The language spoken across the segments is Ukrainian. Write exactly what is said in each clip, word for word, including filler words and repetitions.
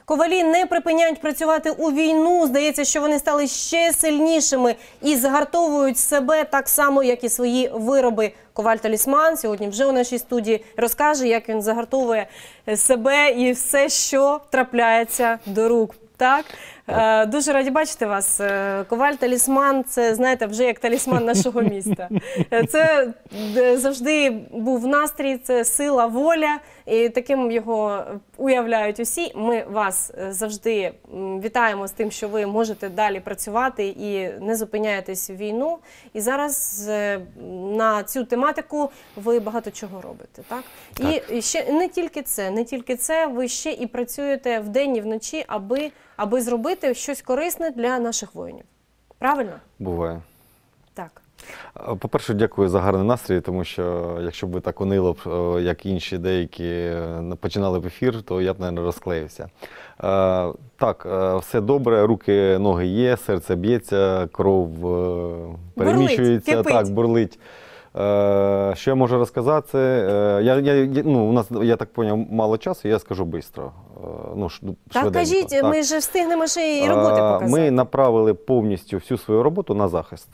Ковалі не припиняють працювати у війну. Здається, що вони стали ще сильнішими і загартовують себе так само, як і свої вироби. Коваль-талісман сьогодні вже у нашій студії розкаже, як він загартовує себе і все, що трапляється до рук. Так? Е, дуже раді бачити вас. Коваль-талісман – це, знаєте, вже як талісман нашого міста. Це завжди був настрій, це сила, воля. І таким його уявляють усі. Ми вас завжди вітаємо з тим, що ви можете далі працювати і не зупиняєтесь в війну. І зараз на цю тематику ви багато чого робите, так? Так. І ще не тільки це, не тільки це, ви ще і працюєте вдень і вночі, аби, аби зробити щось корисне для наших воїнів. Правильно? Буває. Так. По-перше, дякую за гарний настрій, тому що якщо б ви так унило, як інші деякі починали б ефір, то я б, мабуть, розклеївся. Так, все добре, руки, ноги є, серце б'ється, кров переміщується, бурлить, так, бурлить. Що я можу розказати? Я, я, ну, у нас, я так зрозумів, мало часу, я скажу швидко. Ну, так, кажіть, так. Ми ж встигнемо ще і роботи показати. Ми направили повністю всю свою роботу на захист.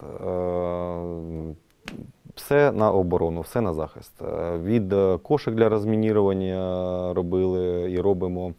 Все на оборону, все на захист. Від кошик для розмінірування робили і робимо.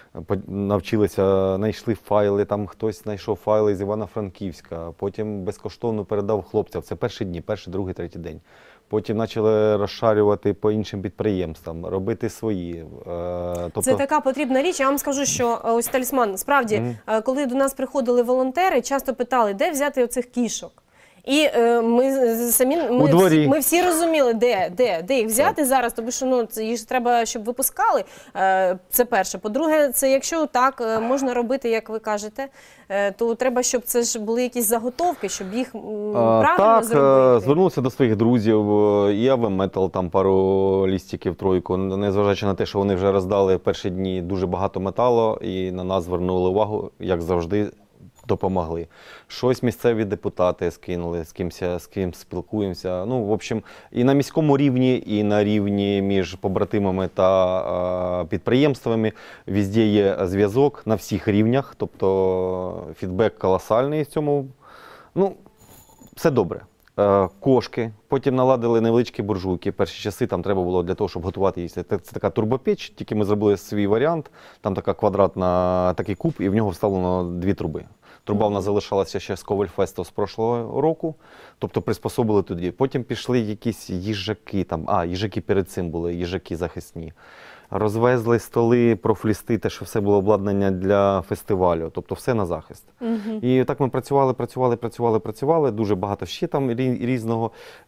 Навчилися, знайшли файли, там хтось знайшов файли з Івано-Франківська, потім безкоштовно передав хлопцям. Це перші дні, перший, другий, третій день. Потім почали розшарювати по іншим підприємствам, робити свої. Тобто... Це така потрібна річ. Я вам скажу, що ось талісман, справді, mm-hmm. коли до нас приходили волонтери, часто питали, де взяти оцих кішок. І е, ми самі ми всі, ми всі розуміли, де, де, де їх взяти так. зараз, тому що ну, їх ж треба, щоб випускали. Е, це перше. По-друге, це якщо так можна робити, як ви кажете, е, то треба, щоб це ж були якісь заготовки, щоб їх м, правильно так, зробити. Так, звернувся до своїх друзів, і Авеметал, там пару лістиків, тройку, незважаючи на те, що вони вже роздали в перші дні дуже багато металу, і на нас звернули увагу, як завжди, допомогли. Щось місцеві депутати скинули, з кимсь, з ким спілкуємося. Ну, в общем, і на міському рівні, і на рівні між побратимами та е, підприємствами везде є зв'язок на всіх рівнях, тобто фідбек колосальний в цьому. Ну, все добре. Е, кошки, потім наладили невеличкі буржуйки. Перші часи там треба було для того, щоб готувати їсти. Це така турбопеч, тільки ми зробили свій варіант. Там така квадратна, такий куб, і в нього вставлено дві труби. Труба в нас залишалася ще з Ковальфесту з прошлого року, тобто приспособили тоді. Потім пішли якісь їжаки, там, а, їжаки перед цим були, їжаки захисні. Розвезли столи, профлісти, те, що все було обладнання для фестивалю, тобто все на захист. Uh-huh. І так ми працювали, працювали, працювали, працювали, дуже багато ще там різного.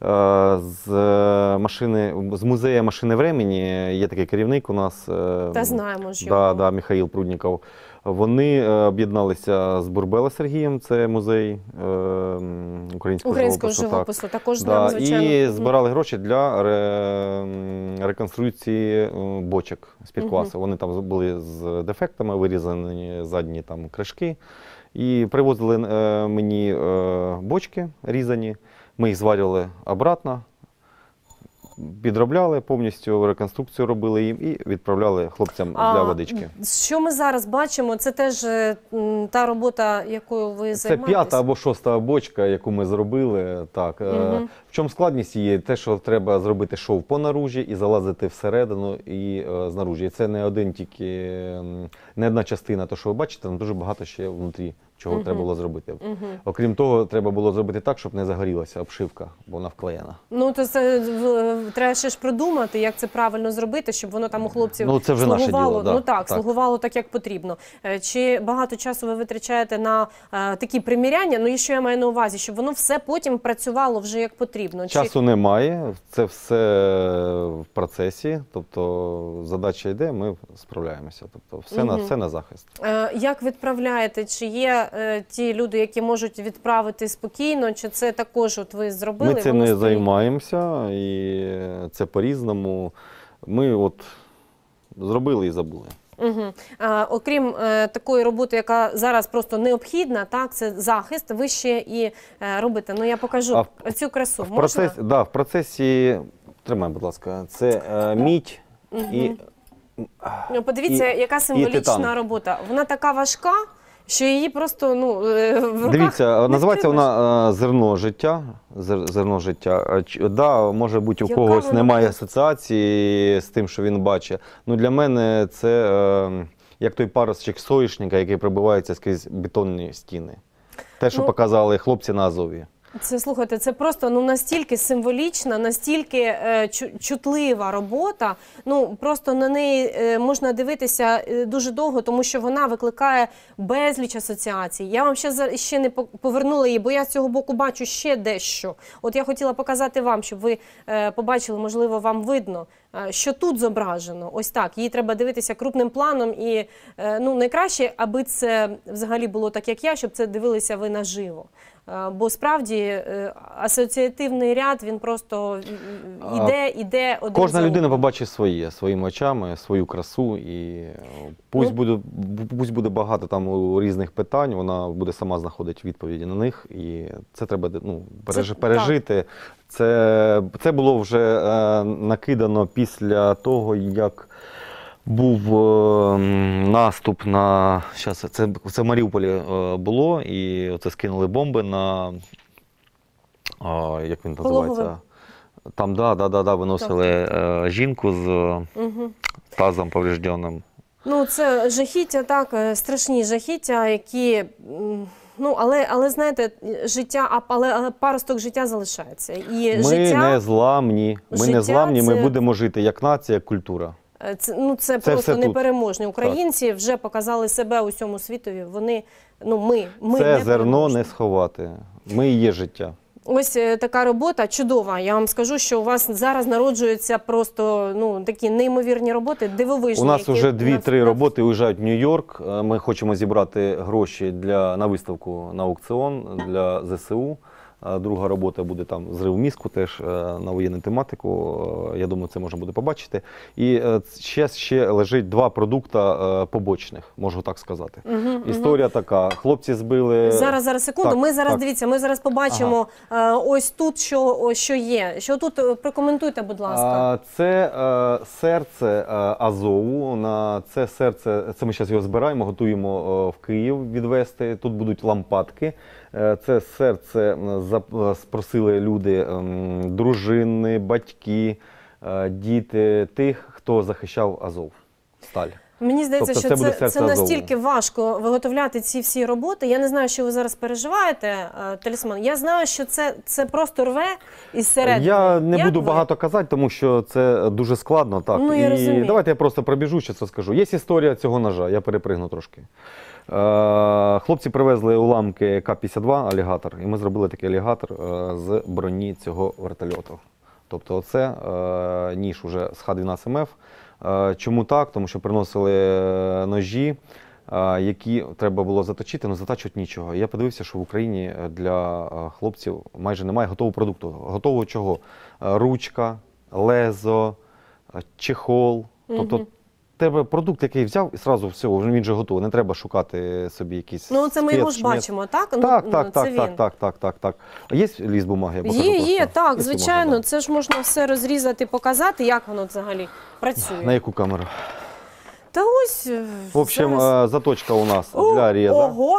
З машини, з музею машини времені є такий керівник у нас. Та знаємо ж його. Да, да, Михаїл Прудніков. Вони об'єдналися з Бурбела Сергієм, це музей е, українського, українського живопису. живопису, так. Також да, знаємо, звичайно. І збирали гроші для ре, реконструкції бочок з-під квасу. Uh-huh. Вони там були з дефектами, вирізані задні там кришки. І привозили е, мені е, бочки різані, ми їх зварювали обратно. Підробляли повністю, реконструкцію робили їм і відправляли хлопцям а, для водички. Що ми зараз бачимо, це теж та робота, якою ви займаєтесь? Це п'ята або шоста бочка, яку ми зробили. Так. Угу. В чому складність є? Те, що треба зробити шов по наружі і залазити всередину і е, знаружі. І це не один тільки, не одна частина, то що ви бачите, там дуже багато ще внутрі, чого uh-huh. треба було зробити. Uh-huh. Окрім того, треба було зробити так, щоб не загорілася обшивка, бо вона вклеєна. Ну, то це треба ще ж продумати, як це правильно зробити, щоб воно там у хлопців ну, це вже слугувало, наше діло, да. ну, так, так. слугувало так, як потрібно. Чи багато часу ви витрачаєте на а, такі приміряння? Ну, і що я маю на увазі, щоб воно все потім працювало вже як потрібно? Часу Чи... немає, це все в процесі, тобто задача йде, ми справляємося, тобто все, uh-huh. на, все на захист. А, як відправляєте? Чи є ті люди, які можуть відправити спокійно, чи це також от ви зробили? Ми цим не стоїть? Займаємося, і це по-різному. Ми от зробили і забули. Угу. А, окрім е, такої роботи, яка зараз просто необхідна, так, це захист, ви ще і е, робите. Ну, я покажу а цю красу. В, процесі, да, в процесі, тримай, будь ласка, це е, мідь угу. і Ну, подивіться, І- яка і символічна титан. робота. Вона така важка, що її просто ну, е, в руках Дивіться, не називається втримаєш. вона е, зерно життя. Зер- Зерно життя. А ч- Да, може бути, у Яка когось вона немає просто? асоціації з тим, що він бачить. Ну, для мене це е, як той паростчик соняшника, який пробивається скрізь бетонні стіни. Те, що Ну, показали хлопці на Азові. Це, слухайте, це просто ну, настільки символічна, настільки е, чу- чутлива робота. Ну, просто на неї е, можна дивитися е, дуже довго, тому що вона викликає безліч асоціацій. Я вам ще, за- ще не по- повернула її, бо я з цього боку бачу ще дещо. От я хотіла показати вам, щоб ви е, побачили, можливо, вам видно, е, що тут зображено. Ось так. Її треба дивитися крупним планом. І е, ну, найкраще, аби це взагалі було так, як я, щоб це дивилися ви наживо. Е, Бо справді е, асоціативний ряд, він просто А, іде, іде один Кожна за людина одним. побачить своє, своїми очами, свою красу. І е, пусть, Ну, буде, бу- пусть буде багато там у різних питань, вона буде сама знаходити відповіді на них. І це треба ну, переж, так. пережити. Це, це було вже е, накидано після того, як був е, наступ на щас, це, це в Маріуполі е, було, і оце скинули бомби на а, як він Пологове. називається? Там, да, да, да, да, виносили е, жінку з Угу. тазом поврежденим. Ну, це жахіття, так, е, страшні жахіття, які, м, ну, але, але знаєте, життя, а- але, але паросток життя залишається. І Ми життя, не зламні, ми життя не зламні, ми це- будемо жити як нація, як культура. е, це, ну, це, Це просто все тут. непереможні. Українці вже показали себе усьому світові. Вони, ну, ми, ми Це зерно непереможні. не сховати. Ми і є життя. Ось е, така робота чудова. Я вам скажу, що у вас зараз народжуються просто ну, такі неймовірні роботи, дивовижні. У нас які вже нас- дві-три нас- роботи уїжджають в Нью-Йорк. Е, Ми хочемо зібрати гроші для, на виставку на аукціон для зе се у. Е, Друга робота буде там зрив мізку, теж е, на воєнну тематику. Е, Я думаю, це можна буде побачити. І е, ще, ще лежить два продукти е, побочних, можу так сказати. Мгм, Історія така. Хлопці збили. Зараз, зараз, секунду. Так, ми зараз, так. дивіться, ми зараз побачимо е, ось тут, що, о, що є. Що тут, е, прокоментуйте, будь ласка. А, Це е, серце е, Азову. На це серце, це ми зараз його збираємо, готуємо е, в Київ відвести. Тут будуть лампадки. Е, Це серце м, зап- спросили люди, ем, дружини, батьки, е, діти тих, хто захищав Азов. Сталь. Мені здається, тобто що це буде це, серце це Азову. настільки важко виготовляти ці всі роботи. Я не знаю, що ви зараз переживаєте, е, талісман. Я знаю, що це, це просто рве із середини. Я не Як буду ви? багато казати, тому що це дуже складно. Так. Ну, я І розумію. давайте я просто пробіжу, що це скажу. Є історія цього ножа, я перепригну трошки. Е, хлопці привезли уламки Ка п'ятдесят два алігатор, і ми зробили такий алігатор е, з броні цього вертольоту. Тобто це е, ніж уже з Ха дванадцять ем еф. Е, чому так? Тому що приносили е, ножі, е, які треба було заточити, але затачувати нічого. І я подивився, що в Україні для е, хлопців майже немає готового продукту. Готового чого? Е, ручка, лезо, е, чехол. Тобто Мгм. тебе продукт, який взяв, і одразу все, він вже готовий. Не треба шукати собі якісь. Ну, це ми його ж спец, шмец. бачимо, так? Ну, Так, ну, так, це так, він. так, так, так, так, так. А є ліст бумаги? Я покажу Є, просто. є, так, Є звичайно. бумага, Це ж можна все розрізати, показати, як воно взагалі працює. да. На яку камеру? Та ось. е, В общем, зараз. е, заточка у нас О, для різа. Ого.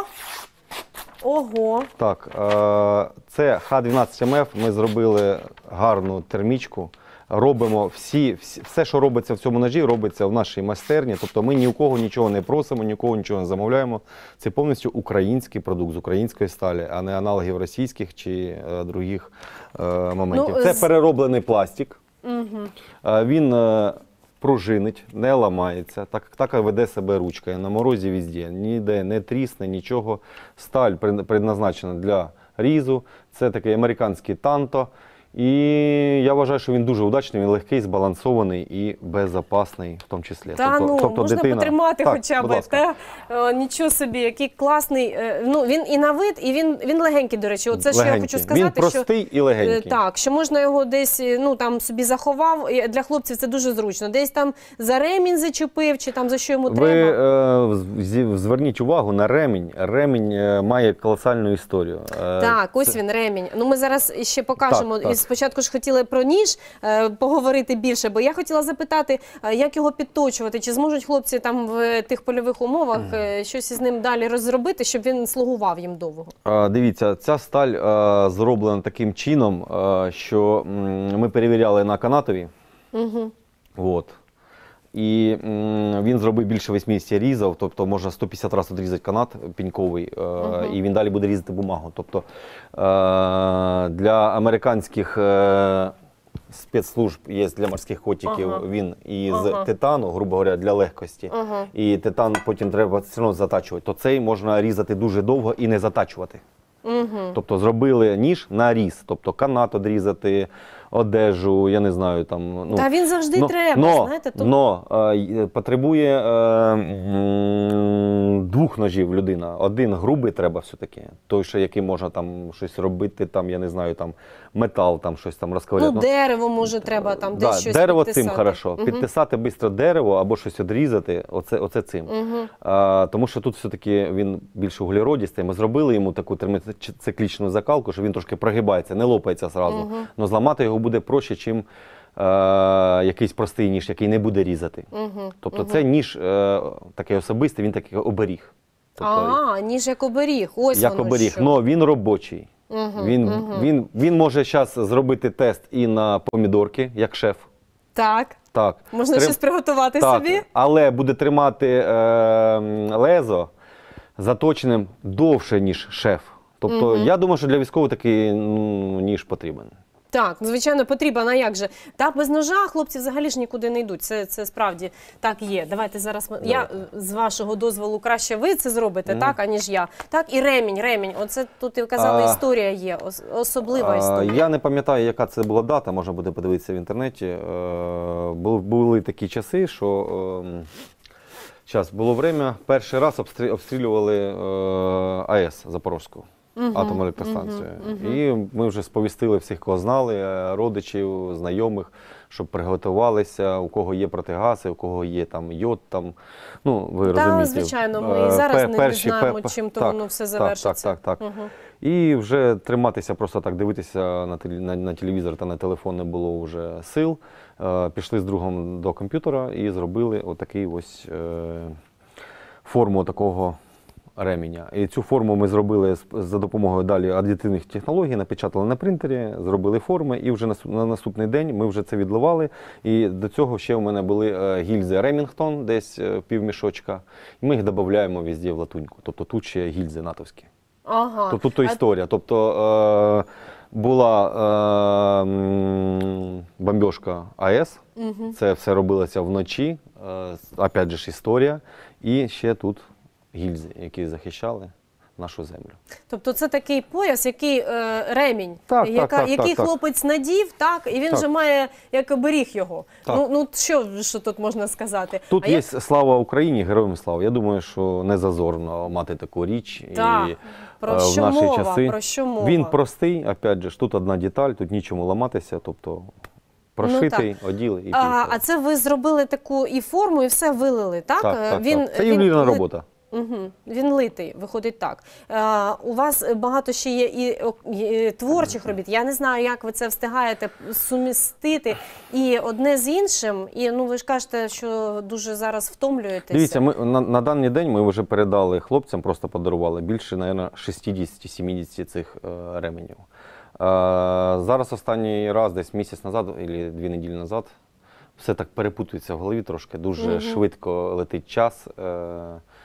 Ого. Так, е, це Ха дванадцять ем еф. Ми зробили гарну термічку. Робимо всі, всі, все, що робиться в цьому ножі, робиться в нашій майстерні. Тобто ми ні у кого нічого не просимо, ні у кого нічого не замовляємо. Це повністю український продукт з української сталі, а не аналогів російських чи е, других е, моментів. Ну, це з- перероблений пластик. Угу. Е, Він е, пружинить, не ламається, так, так і веде себе ручка. На морозі везде, ніде не трісне, нічого. Сталь пред- предназначена для різу. Це такий американський танто. І я вважаю, що він дуже удачний, він легкий, збалансований і безпечний в тому числі. Та ну, можна потримати Так, хоча будь б. ласка. Та, о, нічого собі, який класний. е, Ну, він і на вид, і він, він легенький, до речі. Оце що я Легенький. хочу сказати, Він простий що, і легенький. е, так, що можна його десь е, ну, там, собі заховав. І для хлопців це дуже зручно. Десь там за ремінь зачепив, чи там за що йому Ви треба. е, з- зі- зверніть увагу на ремінь. Ремінь е, має колосальну історію. Е, Так, ось це- він, ремінь. Ну, ми зараз ще покажемо Так, так. із спочатку ж хотіли про ніж е, поговорити більше, бо я хотіла запитати, е, як його підточувати, чи зможуть хлопці там в тих польових умовах е, щось із ним далі розробити, щоб він слугував їм довго? А, Дивіться, ця сталь а, зроблена таким чином, а, що м, ми перевіряли на канатові. Угу. От. І м, він зробив більше вісімдесят різів, тобто можна сто п'ятдесят разів відрізати канат піньковий, е, Мгм. і він далі буде різати бумагу. Тобто е, для американських е, спецслужб є для морських котиків Ага. він із Ага. титану, грубо говоря, для легкості. Ага. І титан потім треба все одно затачувати. То цей можна різати дуже довго і не затачувати. Угу. Тобто зробили ніж на різ, тобто канат одрізати, одежу, я не знаю, там. Ну, Та він завжди но, треба, но, знаєте. То... но е, й- потребує е, м, двох ножів людина. Один грубий треба все-таки, той, що який можна там щось робити, там, я не знаю, там метал, там щось там розковиряти. Ну, дерево, може, треба там Да, десь щось дерево підтисати. цим хорошо. Мгм. Підтисати швидко дерево або щось відрізати, оце, оце цим. Мгм. А, тому що тут все-таки він більш углеродістий. Ми зробили йому таку термоциклічну закалку, що він трошки прогибається, не лопається зразу. Мгм. Но зламати його буде проще, чим е, якийсь простий ніж, який не буде різати. Мгм. Тобто Мгм. це ніж е, такий особистий, він такий оберіг. Тобто, А, ніж як оберіг. Ось як воно оберіг. що. Но він робочий. Мгм, Він, мгм. він, він може зараз зробити тест і на помідорки, як шеф. Так, Так. можна Трим- щось приготувати Так, собі? але буде тримати е, м, лезо заточеним довше, ніж шеф. Тобто, Мгм. я думаю, що для військового такий ну, ніж потрібен. Так, звичайно, потрібен, а як же? Та без ножа хлопці взагалі ж нікуди не йдуть. Це, це справді так є. Давайте зараз ми... я Давайте. е, з вашого дозволу краще ви це зробите, Мгм. так, аніж я. Так, і ремінь, ремінь. Оце тут і казали, А, історія є, ос- особлива А, історія. Я не пам'ятаю, яка це була дата, можна буде подивитися в інтернеті. Е, бу- Були такі часи, що зараз було время, перший раз обстрі- обстрілювали е, АЕС Запорозьку. Мгм, Атомну електростанцію. мгм, мгм. І ми вже сповістили всіх, кого знали, е, родичів, знайомих, щоб приготувалися, у кого є протигази, у кого є там йод. Там, ну, ви Та, розумієте. звичайно, ми Е, і зараз пе- не перші- знаємо, пе- чим то так, воно все так, завершиться. Так, так, так. Мгм. І вже триматися, просто так дивитися на, теле- на, на телевізор та на телефон не було вже сил. Е, пішли з другом до комп'ютера і зробили отакий ось е, форму такого ременя. І цю форму ми зробили з- за допомогою далі аддитивних технологій, напечатали на принтері, зробили форми, і вже насу- на наступний день ми вже це відливали. І до цього ще у мене були е, гільзи Ремінгтон, десь е, півмішочка. І ми їх додаємо везде в латуньку. Тобто тут ще гільзи натовські. Ага. Тобто то А- історія. Тобто е, була е, м, бомбьошка АЕС, Мгм. це все робилося вночі, е, опять же ж історія. І ще тут гільзи, які захищали нашу землю. Тобто це такий пояс, який е, ремінь, Так, так, яка, так, який так, так. хлопець надів, так, і він Так. вже має як оберіг його. Так. Ну, ну що, що тут можна сказати? Тут А є як- слава Україні, героям слава. Я думаю, що не зазорно мати таку річ. Так. І, Про е, в що наші мова? часи. Про що мова? Він простий, опять же, ж, тут одна деталь, тут нічому ламатися, тобто прошитий, оділи і А, поїхали. а це ви зробили таку і форму, і все вилили, так? Так, Е, так, він, так. Це він ювелірна ли- робота. Угу. Він литий, виходить так. Е, у вас багато ще є і, о, і творчих робіт. Я не знаю, як ви це встигаєте сумістити і одне з іншим. І ну ви ж кажете, що дуже зараз втомлюєтеся. Дивіться, ми на, на даний день ми вже передали хлопцям, просто подарували більше, мабуть, шістдесят-сімдесят цих е, ременів. Е, зараз останній раз, десь місяць назад, або дві неділі назад, все так перепутується в голові трошки, дуже Мгм. швидко летить час. Е,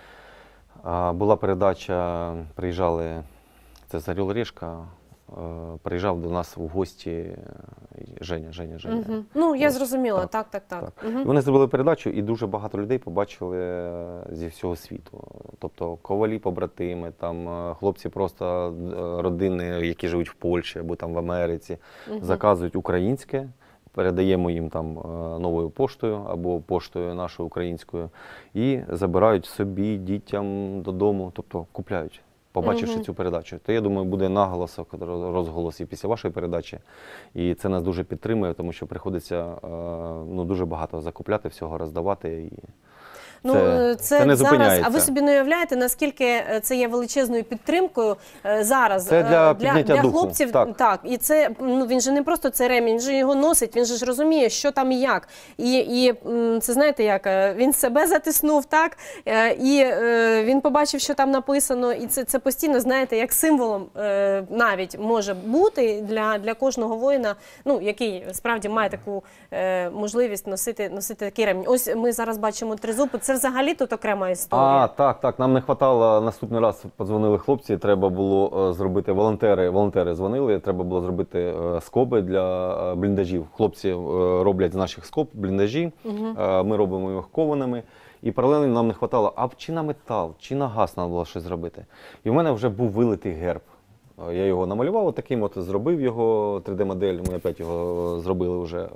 а, була передача, приїжджали, це з Орел Решка, е, приїжджав до нас в гості е, Женя, Женя, Женя. Угу. Ну, я Ось, зрозуміла, так, так, так, так. Так. Угу. І вони зробили передачу, і дуже багато людей побачили е, зі всього світу. Тобто ковалі, побратими, там е, хлопці просто е, родини, які живуть в Польщі або там в Америці, Мгм. заказують українське, передаємо їм там е, новою поштою або поштою нашою українською, і забирають собі, дітям додому, тобто купляють. Побачивши Мгм. цю передачу, то я думаю, буде наголосок, розголос і після вашої передачі. І це нас дуже підтримує, тому що приходиться е, ну, дуже багато закупляти всього, роздавати. І... Ну, Це, це, це не зараз, зупиняється. а ви собі не уявляєте, наскільки це є величезною підтримкою е, зараз Це для е, підняття для духу, хлопців. так. так, і це, ну, він же не просто це ремінь, він же його носить, він же ж розуміє, що там і як. І, і м, це знаєте як, е, він себе затиснув, так, е, і е, він побачив, що там написано, і це, це постійно, знаєте, як символом е, навіть може бути для, для кожного воїна, ну, який справді має таку е, можливість носити, носити такий ремінь. Ось ми зараз бачимо тризуб, це взагалі тут окрема історія. А, так, так, нам не хватало, наступний раз подзвонили хлопці, треба було е, зробити, волонтери, волонтери дзвонили, треба було зробити е, скоби для е, бліндажів. Хлопці е, роблять з наших скоб бліндажі, Угу. е, ми робимо їх кованими, і паралельно нам не хватало, а чи на метал, чи на газ треба було щось зробити. І в мене вже був вилитий герб. Е, Я його намалював, таким от зробив його, три де-модель, ми опять його зробили вже, е,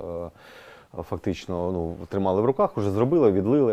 фактично, ну, тримали в руках, вже зробили, відлили.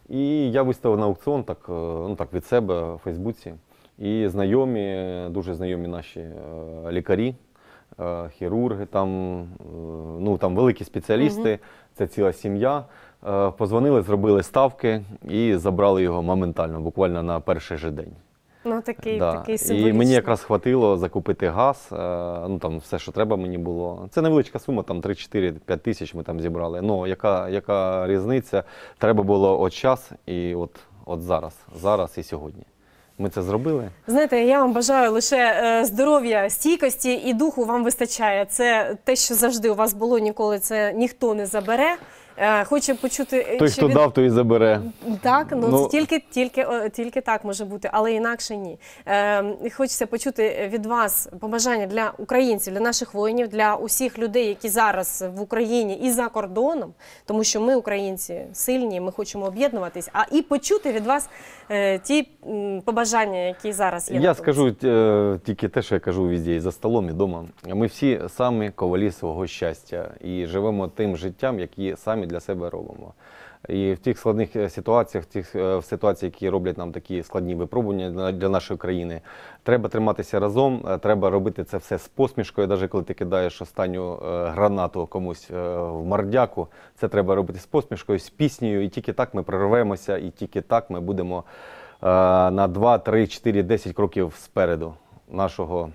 І я виставив на аукціон так, е, ну, так від себе в Фейсбуці. І знайомі, дуже знайомі наші е, лікарі, е, хірурги, там, е, ну, там великі спеціалісти, Мгм. це ціла сім'я. Е, Позвонили, зробили ставки і забрали його моментально, буквально на перший же день. Ну, такий, Да. такий І символічний. мені якраз хватило закупити газ, е, ну там все, що треба мені було. Це невеличка сума, там три-чотири-п'ять тисяч ми там зібрали. Ну, яка, яка різниця? Треба було от час і от, от зараз, зараз і сьогодні. Ми це зробили. Знаєте, я вам бажаю лише е, здоров'я, стійкості і духу вам вистачає. Це те, що завжди у вас було, ніколи це ніхто не забере. Е, хочу почути, е, Той, чи хто від- дав, той і забере. Так, ну, Ну, це тільки, тільки, о, тільки так може бути, але інакше ні. Е, хочеться почути від вас побажання для українців, для наших воїнів, для усіх людей, які зараз в Україні і за кордоном, тому що ми, українці, сильні, ми хочемо об'єднуватись, а і почути від вас е, ті м, побажання, які зараз є. на Я фронті. скажу е, тільки те, що я кажу везде, і за столом, і вдома. Ми всі самі ковалі свого щастя і живемо тим життям, які самі для себе робимо. І в тих складних е, ситуаціях, в тих е, в ситуаціях, які роблять нам такі складні випробування для, для нашої країни, треба триматися разом, е, треба робити це все з посмішкою, навіть коли ти кидаєш останню е, гранату комусь е, в мордяку, це треба робити з посмішкою, з піснею, і тільки так ми прорвемося, і тільки так ми будемо е, на два, три, чотири, десять кроків спереду нашого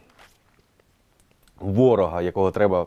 ворога, якого треба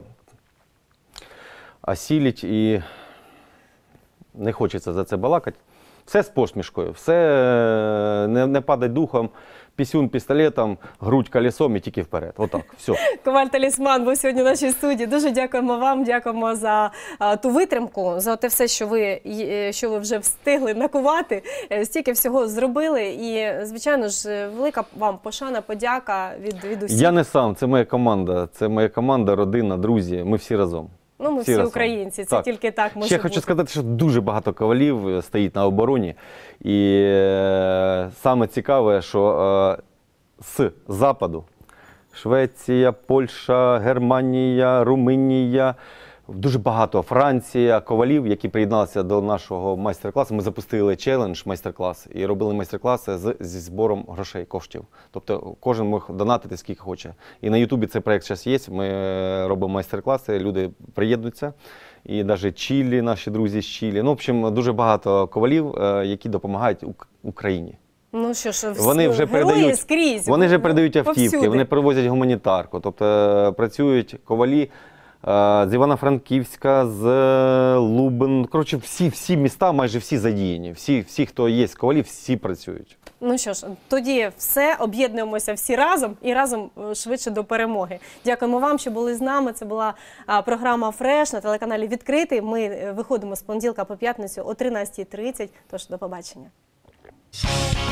осілити, і не хочеться за це балакати. Все з посмішкою, все е, не, не падать духом, пісюн пістолетом, грудь колесом і тільки вперед. Отак, все. Коваль Талісман був сьогодні в нашій студії. Дуже дякуємо вам, дякуємо за а, ту витримку, за те все, що ви, е, що ви вже встигли накувати, е, стільки всього зробили. І, звичайно ж, велика вам пошана, подяка від, від усіх. Я не сам, це моя команда, це моя команда, родина, друзі, ми всі разом. Ну, ми всі, разом. українці, це Так. тільки так може Ще бути. хочу сказати, що дуже багато ковалів е, стоїть на обороні. І е, саме цікаве, що е, з Западу Швеція, Польща, Германія, Румунія, дуже багато Франція, ковалів, які приєдналися до нашого майстер-класу. Ми запустили челендж майстер-клас і робили майстер-класи з, зі збором грошей, коштів. Тобто кожен мог донатити скільки хоче. І на Ютубі цей проєкт зараз є, ми робимо майстер-класи, люди приєднуються. І навіть Чилі, наші друзі з Чилі. Ну, в общем, дуже багато ковалів, е, які допомагають Ук- Україні. Ну що ж, всі Вони вже герої передають, скрізь. вони вже передають автівки, повсюди. вони привозять гуманітарку. Тобто е, працюють ковалі е, з Івано-Франківська, з е, Лубен. Коротше, всі, всі міста, майже всі задіяні. Всі, всі, хто є з ковалів, всі працюють. Ну що ж, тоді все, об'єднуємося всі разом і разом е, швидше до перемоги. Дякуємо вам, що були з нами. Це була а, програма «Фреш» на телеканалі «Відкритий». Ми е, виходимо з понеділка по п'ятницю о тринадцятій тридцять, тож до побачення.